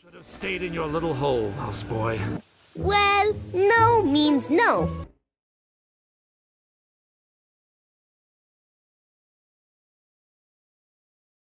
Should have stayed in your little hole, houseboy. Well, no means no.